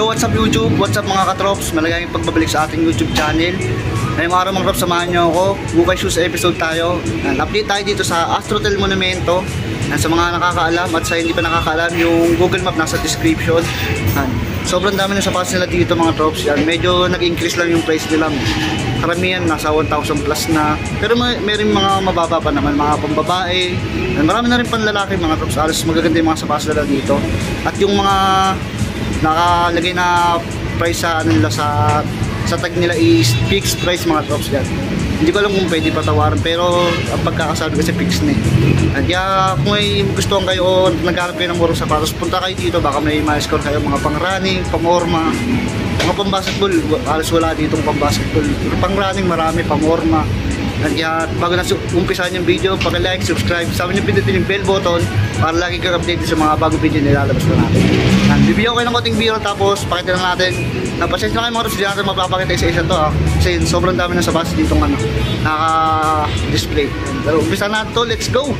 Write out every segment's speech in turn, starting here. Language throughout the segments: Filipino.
what's up YouTube? What's up mga katrops? Maligayang pagbabalik sa ating YouTube channel. Ngayong araw mga katrops, samahan nyo ako. Bukay shoes episode tayo. Update tayo dito sa Astrotel Monumento. Sa mga nakakaalam at sa hindi pa nakakaalam, yung Google Map nasa description. Sobrang dami ng sapatos nila dito mga trops. Medyo nag-increase lang yung price nila. Karamihan nasa 1,000 plus na. Pero meron mga mababa pa naman, mga pambabae. Marami na rin panlalaki mga trops. Alas magaganda yung mga sapatos nila dito. At yung mga nakalagay na price sa ano nila sa tag nila is fixed price mga trops yan. Hindi ko alam kung pwede patawaran pero ang pagkakasabi kasi fixed na eh. Kaya kung may gustuhan kayo o naghanap kayo ng murang sapatos, punta kayo dito, baka may ma-score kayo mga pang running, pang orma, mga pang basketball. Alas wala ditong pang basketball, pang running marami, pang orma. Kaya bago na umpisahan yung video, pag-like, subscribe, sabi nyo pindutin yung bell button para lagi kang update sa mga bagong video na ilalabas na natin. Bibigyan ko kayo ng konting video tapos pakita na natin. Napasensya na kayo mga hindi natin mapapakita isa-isa to kasi sobrang dami ng sapatos dito naka-display. Pero umpisa na to, let's go!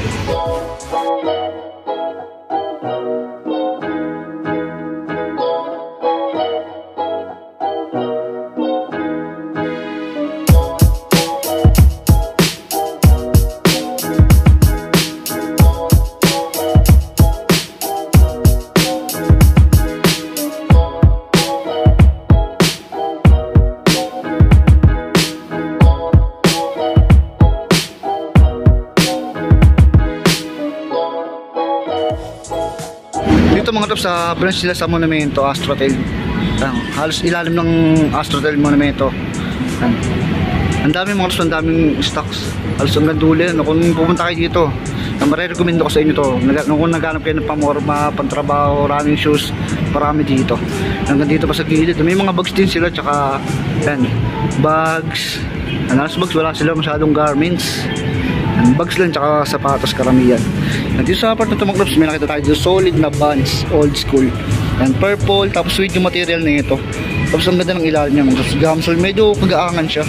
Dito mga trops sa branch nila sa Monumento, Astrotel. Halos ilalim ng Astrotel Monumento. Ang dami mga trops, ang daming stocks. Halos ang ganduli. Kung pupunta kayo dito, marirecommend ko sa inyo to. Kung naghanap kayo ng pamorma, pantrabaho, running shoes, marami dito. Hanggang dito pa sa gilid. May mga bags din sila, tsaka bags. Halos bags, wala sila masyadong garments. Bags lang tsaka sapatos karamihan. Dito sa part na ito mga trops, may nakita tayo dito solid na Vans, old school. Purple, tapos sweet yung material na ito. Tapos ang ganda ng ilalim niya mga trops. Gamsole, medyo kagaangan siya.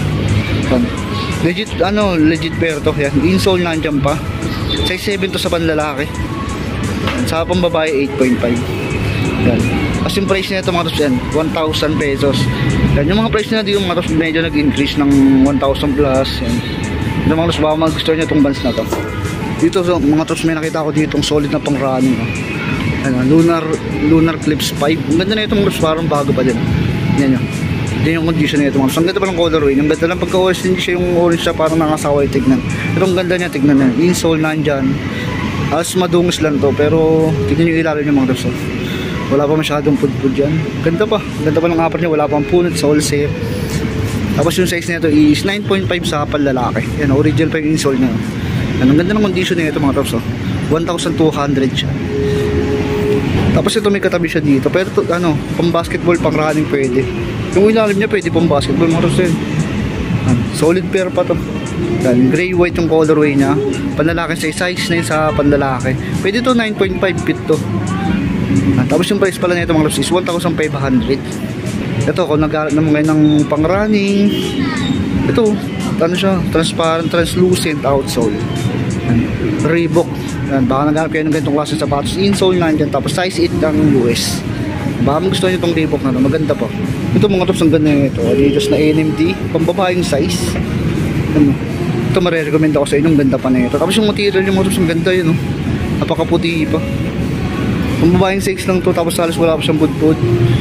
Legit pair to. Insole nandiyan pa. Size 7 to sa panlalaki. Sa pambabae 8.5. Kasi yung price nito mga trops 1,000 pesos. Yung mga price na dito mga trops medyo nag-increase ng 1,000 plus. Yung mga trops, baka magustuhan nyo itong Vans na to. Dito so, mga trops, may nakita ko dito solid na pang running. Lunar Clips 5. Ang ganda na ito mga trops, parang bago pa din. Yan yun. Yan yung condition na ito mga trops. Ang ganda pa ng colorway. Ang ganda lang pagka-orange, hindi siya yung orange siya parang nakasaway tignan. Pero ang ganda niya, tignan na. Insole nandyan. Alas madungis lang to, pero tignan yung ilalim niya mga trops. Wala pa masyadong pudpud dyan. Ganda pa. Ganda pa ng apat niya. Wala pang punot, sole safe. Tapos yung size nito is 9.5 sa panlalaki. Yan, original pa yung insole niya. Ang ganda ng condition nito mga tops. 1,200 siya. Tapos ito may katabi siya dito. Pero ito, pang basketball, pang running pwede. Yung ilalim niya pwede pang basketball mga tops. Solid pair pa to. Yan, gray white yung colorway niya. Panlalaki size 9 sa panlalaki. Pwede to 9.5 feet to. Tapos yung price pala nito mga tops is 1,500. Ito, kung nag-aaral naman ngayon ng pang-running, ito, siya, transparent, translucent outsole. Reebok. Baka nag-aaral kayo ng ganitong klase ng sapatos. Insole nandyan, tapos size 8 ang US. Baka magustuhan nyo itong Reebok na ito, maganda pa. Ito mga tops, ang ganda nito. Adidas na NMD, pambabaeng size. Ito, marirecommend ako sa inyo, ang ganda pa na ito. Tapos yung material yung mga tops, ang ganda yun. Napakaputi pa. Pambabaeng size lang to, tapos halos wala pa siyang budpud.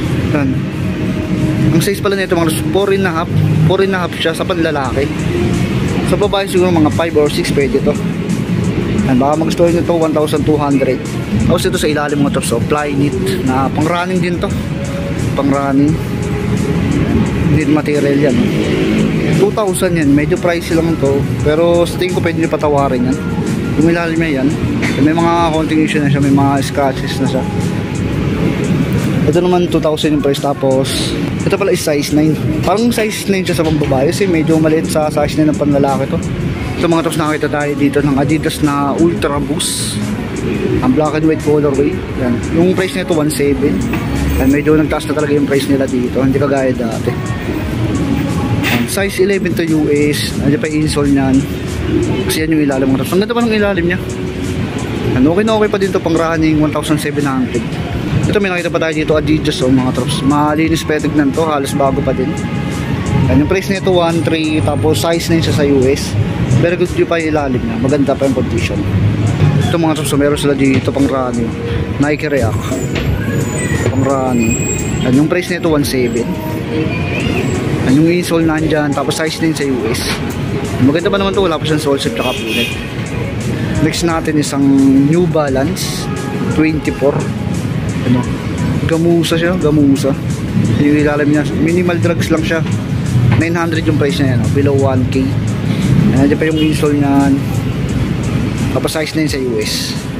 Ang size pala nito mga 4.5 siya sa panlalaki. Sa babae siguro mga 5 or 6 pwede to. Baka magustuhan nyo to 1,200. Tapos ito sa ilalim mga tops, fly knit na pang running din to. Pang running knit material yan. 2,000 yan, medyo pricey lang to. Pero sa tingin ko pwede nyo patawarin yan. Yung ilalim niya yan, may mga konting issue na siya, may mga scratches na siya. Ito naman 2,000 yung price. Tapos ito pala is size 9. Parang size 9 siya sa pambabae kasi medyo maliit sa size 9 ng panlalaki to. Ito mga tops, nakakita tayo dito ng Adidas na Ultra Boost. Ang black and white colorway. Yan. Yung price nito 1,700. Medyo nagtaas na talaga yung price nila dito, hindi kagaya dati. Size 11 to US. Nandiyan pa yung insole niyan. Kasi yan yung ilalim mga tops. Ang ganda pa ng ilalim niya. Okay na okay pa din to pang running 1,700. Ito may nakita pa tayo dito, Adidas mga trops. Malinis pa tignan to, halos bago pa din. Yan, yung price nito 1.3, tapos size na yun siya sa US. Very good yung pa yung ilalim niya, maganda pa yung condition. Ito mga trops, meron sila dito pang running, Nike React pang running. Yan, yung price nito 1.7. Yan, yung insole nandyan, tapos size na yun sa US. Maganda pa naman to, wala pa siyang sole shape tsaka punit. Next natin isang New Balance 24. Ano, gamusa siya, gamusa. Yung ilalim niya, minimal drugs lang siya. 900 yung price niya, below 1K. Nandiyan pa yung insole niyan. Tapos size na yun sa US.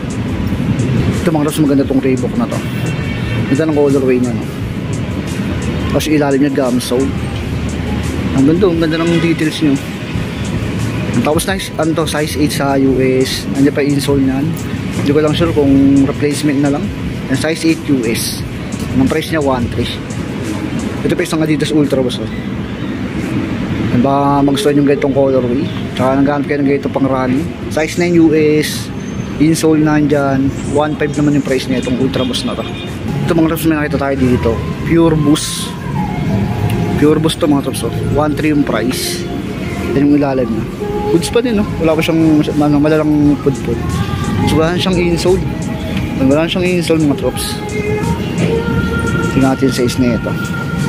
Ito mga mas maganda tong Reebok na to. Ganda ng colorway niya, no? Tapos ilalim niya gum sole. Ang ganda ng details niyo. Tapos nice, ano to, size 8 sa US. Nandiyan pa yung insole niyan. Hindi ko lang sure kung replacement na lang. Yung size 8 US. Ang price niya 1.3. Ito pa isang Adidas Ultra boss, oh. Baka magustuhan yung ganitong colorway. Tsaka naghanap kayo ng ganito pang running. Size 9 US. Insole nandyan. 1.5 naman yung price niya itong Ultra Boost na to. Ito mga trops, may nakita tayo dito. Pure Boost. Pure Boost to mga trops, oh. 1.3 yung price. Yan yung ilalim na. Goods pa din, no? Wala pa siyang malalang pud-pud. So wala siyang insole. Wala siyang insole mga trops. Tingnan natin size na ito.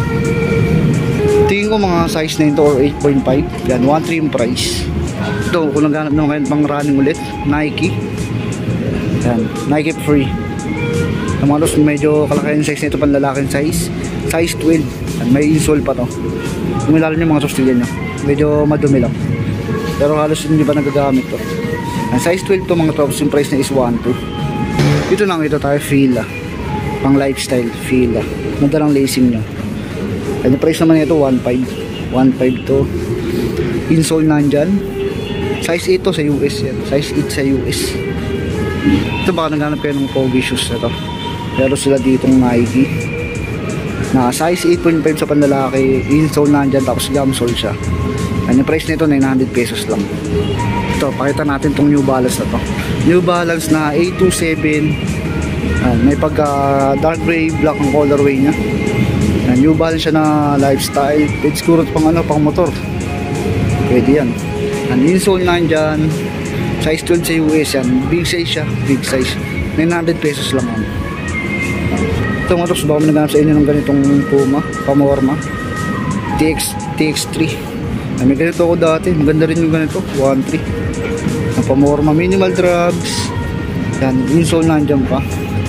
Tingin ko mga size na ito or 8.5. Yan, 1.3 yung price. Ito, kung naghanap naman kayo pang running ulit, Nike. Yan, Nike Free. Ang mga tos, medyo kalaki yung size na ito, panlalaking size. Size 12. Yan, may insole pa to. Kung ilalim yung mga tos, tigyan nyo. Medyo madumi lang. Pero halos hindi pa nagagamit to. Yan, size 12 to mga tops, yung price na is 1.2. Dito lang ito tayo, Fila. Pang lifestyle, Fila. Ganda lang lacing nyo. Ang price naman nito 1.5. 1.5 to. Insole nandyan. Size 8 to sa US yan. Size 8 sa US. Ito baka naghanap kayo ng pogi shoes na to. Pero sila ditong Nike. Na size 8.5 sa panlalaki. Insole nandyan tapos gum sole siya. Ang price nito 900 pesos lang. Ito, pakita natin tong New Balance na to. New Balance na A27. May pagka dark gray, black ang colorway nya. New Balance siya na lifestyle. Pwede siguro pang ano, pang motor. Pwede yan. Ang insole nandyan. Size 12 sa US yan. Big size siya. Big size. 900 pesos lang yan. Ito mga tops, baka naghanap sa inyo ng ganitong Puma, Pamorma TX3. May ganito ako dati. Maganda rin yung ganito. 1.3. Ang Pamorma. Minimal drugs. Yan. Insole nandyan pa.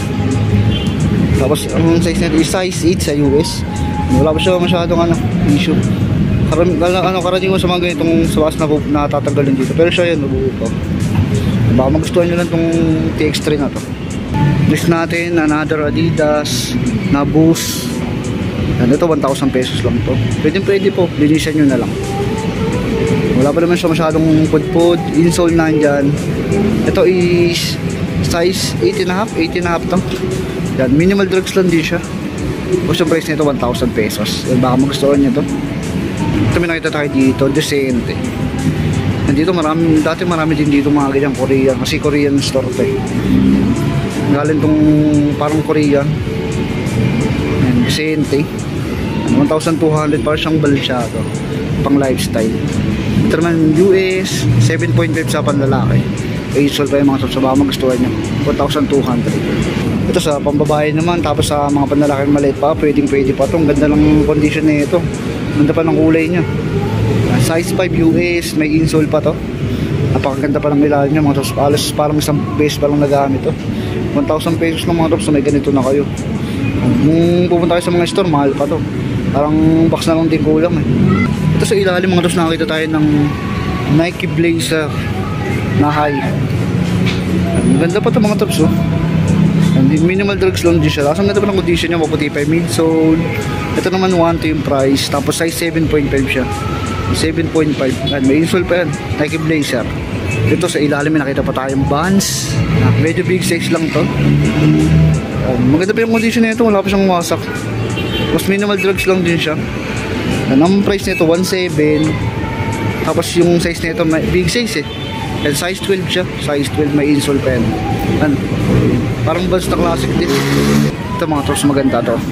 Tapos ang size nito is size 8 sa US. Wala pa siya masyadong issue. Karaniwan sa mga ganitong sawas na natatanggalin dito. Pero siya yan, nabuo pa. Baka magustuhan nyo lang itong TX3 na to. Next natin, another Adidas na Boost. Yan, ito 1,000 pesos lang to. Pwede po, linisan nyo na lang. Wala pa naman siya masyadong pud-pud. Insole nandyan. Ito is size 8.5 to. Yan, minimal drugs lang din siya. Tapos yung price nito 1,000 pesos. Yan, baka magustuhan nyo to. Ito may nakita tayo dito, Decente. Nandito dati marami din dito mga ganyang Korean. Kasi Korean store to eh. Galing tong parang Korean. Yan, Decente. 1,200 para siyang balsyado. Pang lifestyle. Ito naman US, 7.5 sa panlalaki. Insole pa yung mga sa baka magustuhan nyo. 1,200. Ito sa pambabae naman, tapos sa mga panlalaking maliit pa, pwede pa ito. Ang ganda ng condition na ito. Ganda pa ng kulay niya. Size 5 US, may insole pa to. Napakaganda pa ng ilalim niya mga tops. Alas parang isang base pa lang nagamit to. 1,000 pesos lang mga tops, so may ganito na kayo. Kung pupunta kayo sa mga store, mahal pa to. Parang box na lang din kulang eh. Ito sa ilalim mga tops, nakakita tayo ng Nike Blazer na high. Ang ganda pa to mga tops, oh. Minimal drugs lang din siya. Tapos ang ganda pa ng condition niya, maputi pa yung midsole. Ito naman 1.2 yung price. Tapos size 7.5 siya. 7.5. May insole pa yan. Nike Blazer. Ito sa ilalim may nakita pa tayong Vans. Medyo big size lang to. Maganda pa yung condition nito, wala pa siyang wasak. Tapos minimal drugs lang din siya. Ang price nito 1.7. Tapos yung size nito big size eh. And size 12 siya. Size 12 may insole pa yan. Parang Vans na classic din. Ito mga trops, maganda to.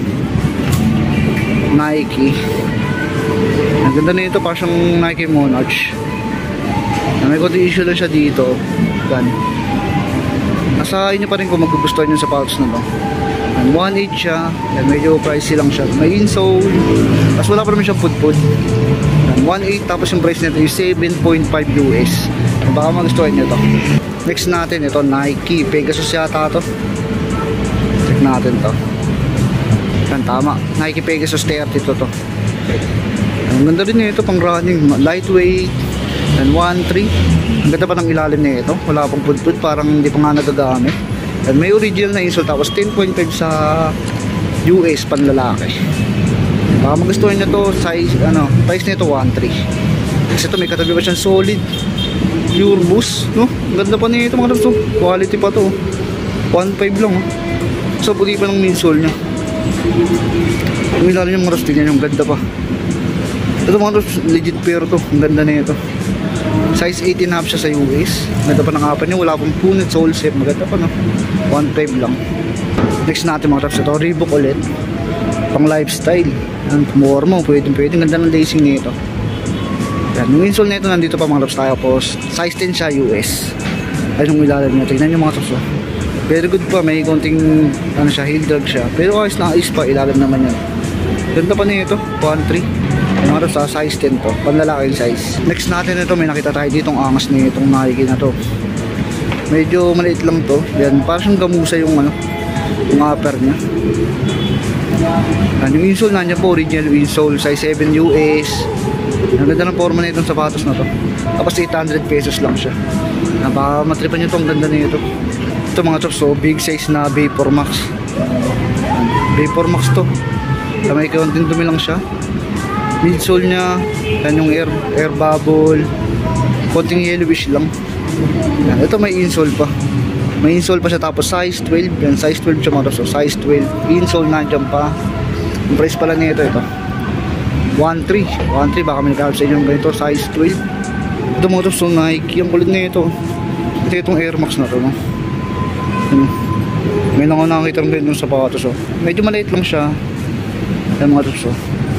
Nike. Ang ganda na ito, parang Nike Monarch. May konti issue lang siya dito. Yan. Nasa inyo pa rin kung magugustuhan yung sapatos na to. 1.8 siya. Yan, medyo pricey lang siya. May insole. Tapos wala pa naman siyang pud-pud. 1.8 tapos yung price nito is 7.5 US. Baka magustuhan nyo to. Next natin ito, Nike Pegasus yata to. Check natin to. Yan, tama. Nike Pegasus 30 to. Ang ganda rin nito, pang running. Lightweight. And 1.3. Ang ganda pa ng ilalim nito. Wala pang pud-pud, parang hindi pa nga nagagamit. And may original na insole tapos 10.5 sa US panlalaki. Baka magustuhan nyo to, size, price nito 1.3. Kasi ito may katabi pa siyang solid pure boost, no? Ang ganda pa nito mga trops, quality pa to. 1.5 lang, oh. So puti pa ng insole nya. Ang ilalim yung mga trops, tingnan yung ganda pa. Ito mga trops, legit pair to. Ang ganda na ito. Size 18.5 siya sa US. Ganda pa ng kapan niya. Wala pang punit, sole shape. Maganda pa, no? 1.5 lang. Next natin mga trops, ito Reebok ulit. Pang lifestyle. Yan, pumormo. Pwede. Ganda ng lacing nito. Yan. Yung insole nito nandito pa mga trops tayo po. Size 10 siya US. Ayun yung ilalim niya. Tignan nyo mga trops, oh. Very good pa. May konting heel drag siya. Pero ayos na ayos pa. Ilalim naman yan. Ganda pa nito. 1.3. Mga trops, size 10 to. Panlalaking size. Next natin ito. May nakita tayo ditong angas nitong Nike na to. Medyo maliit lang to. Yan. Parang siyang gamusa yung yung upper niya. Yan. Yung insole na niya po. Original insole. Size 7 US. Ang ganda ng forma na itong sapatos na to. Tapos 800 pesos lang siya. Baka matripan nyo to. Ang ganda na ito. Ito mga trops, so big size na Vapor Max. Vapor Max to. May kaunting dumi lang siya. Midsole niya. Yan yung air bubble. Konting yellowish lang. Yan. Ito may insole pa. May insole pa siya tapos size 12. Yan, size 12 siya mga trops. So size 12. Insole nandiyan pa. Yung price pala nito ito. 1.3 baka may nagkakab sa inyo ganito, size 12. Ito mga trops, so Nike, ang kulit na ito. Ito itong Air Max na to, no? May lang ako nakakita ng ganito sa sapatos, oh. Medyo maliit lang siya. Ayan mga trops, oh.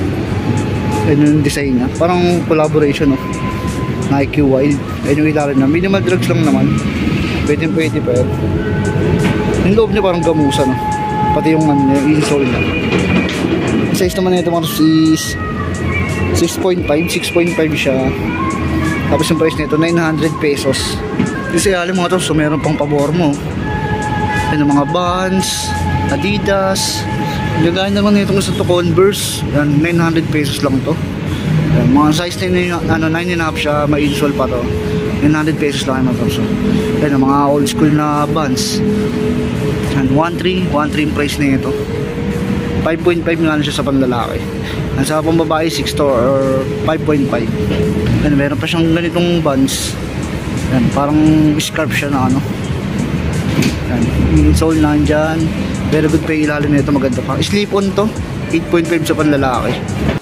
Ayan yung design niya, parang collaboration, oh. Nike Wild. Ayan yung ilalim na, minimal drugs lang naman. Pwede pa yan. Yung loob niya parang gamusa, no? Pati yung insole niya. Size naman nito mga trops is 6.5 siya. Tapos yung price nito 900 pesos. Kasi alam mga trops, so meron pang pabor mo. Yan yung mga Vans, Adidas. Gagawin naman nito gusto to Converse. Yan, 900 pesos lang to. Yan, mga size 9.5 siya, may insole pa to. 900 pesos lang mga trops. Yan yung mga old school na Vans. Yan, 1.3 yung price nito. 5.5 nga siya sa panlalaki. Sa pambabae 6 to or 5.5. Yan, meron pa siyang ganitong Vans. Yan, parang scarf siya na Yan, insole nandyan. Very good pa yung ilalim nito, maganda pa. Slip on to, 8.5 sa panlalaki.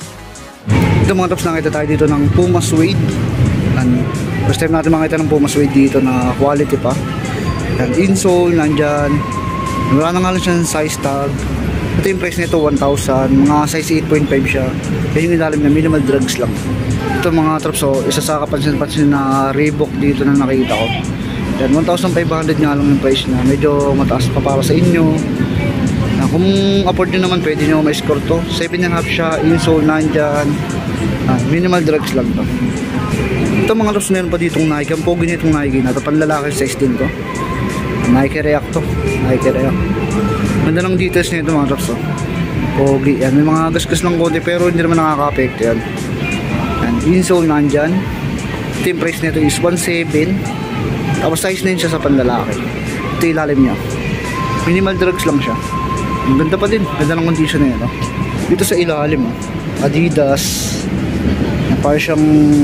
Ito mga trops, nakita tayo dito ng Puma Suede. Yan, first time natin makita ng Puma Suede dito na quality pa. Yan, insole nandyan. Wala na nga lang siya size tag. Ito yung price nito 1,000, mga size 8.5 siya. Yan yung ilalim na minimal drugs lang. Ito mga trops, so isa sa kapansin-pansin na Reebok dito na nakita ko. Yan, 1,500 nga lang yung price niya. Medyo mataas pa para sa inyo. Yan, kung afford nyo naman, pwede nyo ma-score to. 7.5 siya, insole nandyan. Minimal drugs lang to. Ito mga trops, meron pa ditong Nike. Ang pogi nitong Nike na ito, panlalaki size din to. Nike React to. Nike React. Ganda ng details nito mga trops, oh. Pogi. Yan, may mga gasgas lang konti pero hindi naman nakaka-apekto yan. Yan, insole nandyan. Ito yung price nito is 1.7. Tapos size 9 siya sa panlalaki. Ito yung ilalim niya. Minimal drugs lang siya. Ang ganda pa din. Ganda ng condition na yun, oh. Dito sa ilalim, oh. Adidas. Parang siyang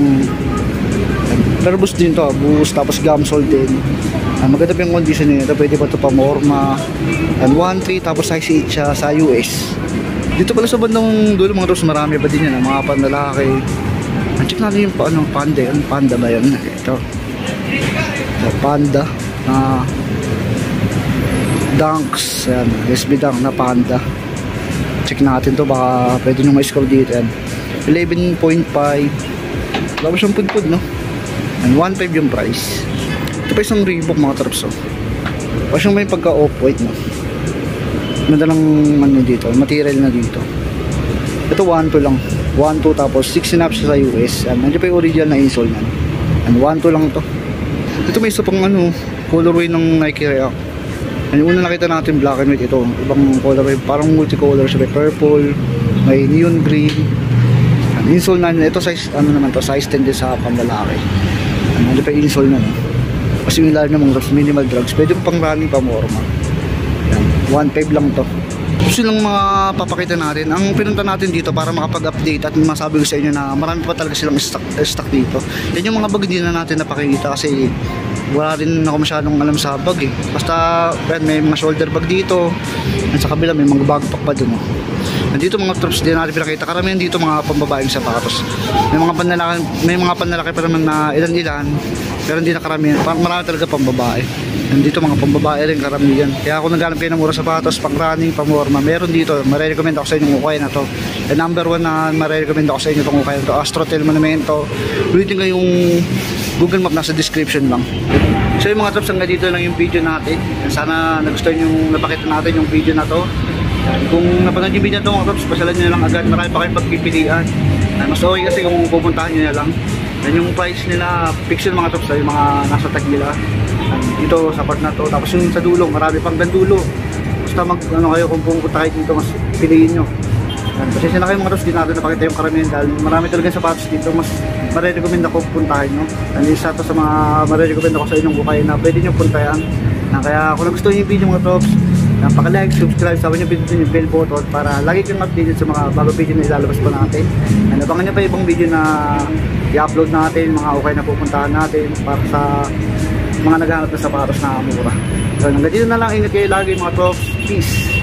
Perbus din to, boost, tapos gamsol din. Maganda pa yung condition nito, pwede pa ito pamorma. 1.3 tapos size 8 siya sa US. Dito pala sa bandang dulo mga trops, marami pa din yan, mga panlalaki. Check natin yung panda, yung panda ba yan? Ito panda Dunks, ayan, SB Dunk na Panda. Check natin to, baka pwede nyo ma-score dito. Ayan, 11.5. Wala ba siyang pudpud, no? And 1.5 yung price. Ito pa isang Reebok mga traps, oh. Pa siyang may pagka off-white, no? Madalang ano dito, material na dito. Ito 1.2 lang, 1.2 tapos 6 snaps sa US. Nandiyan pa yung original na insole nan. And 1.2 lang to. Ito may isa pang ano, colorway ng Nike React. Yung una nakita natin black and white, ito ibang colorway, parang multicolor siya, may purple, may neon green. And insole nan, ito size ano naman to, size 10 din sa pamlalaki. Nandiyan pa yung insole nan. Kasi yung ilalim ng mga minimal drugs, pwede pang running pa morma. 1.5 lang to. Gusto lang mga papakita natin. Ang pinunta natin dito para makapag-update at masabi ko sa inyo na marami pa talaga silang stock dito. Yan yung mga bag hindi na natin napakikita kasi wala rin ako masyadong alam sa bag eh. Basta may mga shoulder bag dito. At sa kabila may mga backpack pa dun. Nandito mga troops din natin pinakita. Karamihan dito mga pambabaeng sapatos. May mga panlalaki pa naman na ilan-ilan. Pero hindi na karamihan. Marami talaga pambabae. Nandito mga pambabae rin karamihan. Kaya kung naghanap kayo ng mura sapatos, pang running, pang morma, meron dito. Marirecommend ako sa inyo yung ukay na to. And number 1 na marirecommend ako sa inyo itong ukay na to, Astrotel Monumento. Ulitin ko yung Google Map, nasa description lang. So yung mga troops, hanggang dito lang yung video natin. Sana nagustuhan yung napakita natin yung video na to. Kung napanood yung video na to mga troops, pasalan nyo na lang agad. Marami pa kayong pagpipilian. Mas okay kasi kung pupuntahan nyo na lang. Yan yung price nila, pixel mga troops, yung mga nasa tag nila. Dito sa part na to, tapos yung sa dulo, marami pang gandulo. Basta ano kayo, kung pumunta kayo dito, mas piliin nyo. Pasensya na kayo mga troops, di natin napakita yung karamihan dahil marami talaga sapatos dito, mas marirecommend ako puntahan nyo. And isa to sa mga marirecommend ako sa inyong bukay na pwede nyo puntahan. Kaya kung nagustuhan yung video mga troops, paka-like, subscribe, sabi nyo pindutin yung bell button para lagi kayong updated sa mga bagong video na ilalabas pa natin. And abangan nyo pa ibang video na i-upload natin, mga okay na pupuntahan natin para sa mga naghahanap na sapatos na mura. So hanggang dito na lang, ingat kayo lagi mga troops. Peace!